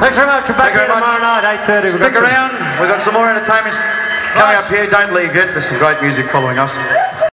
Thanks very much. We're back here tomorrow night, 8:30. Stick around. We've got some more entertainment coming up here. Don't leave yet. There's some great music following us.